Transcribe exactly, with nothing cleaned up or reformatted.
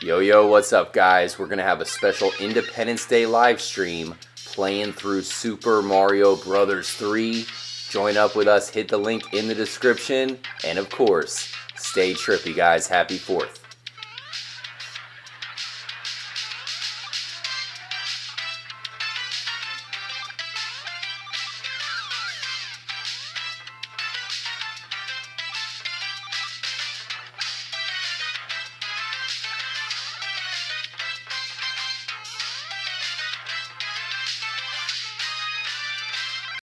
Yo, yo, what's up, guys? We're going to have a special Independence Day live stream playing through Super Mario Brothers three. Join up with us, hit the link in the description, and of course, stay trippy, guys. Happy fourth.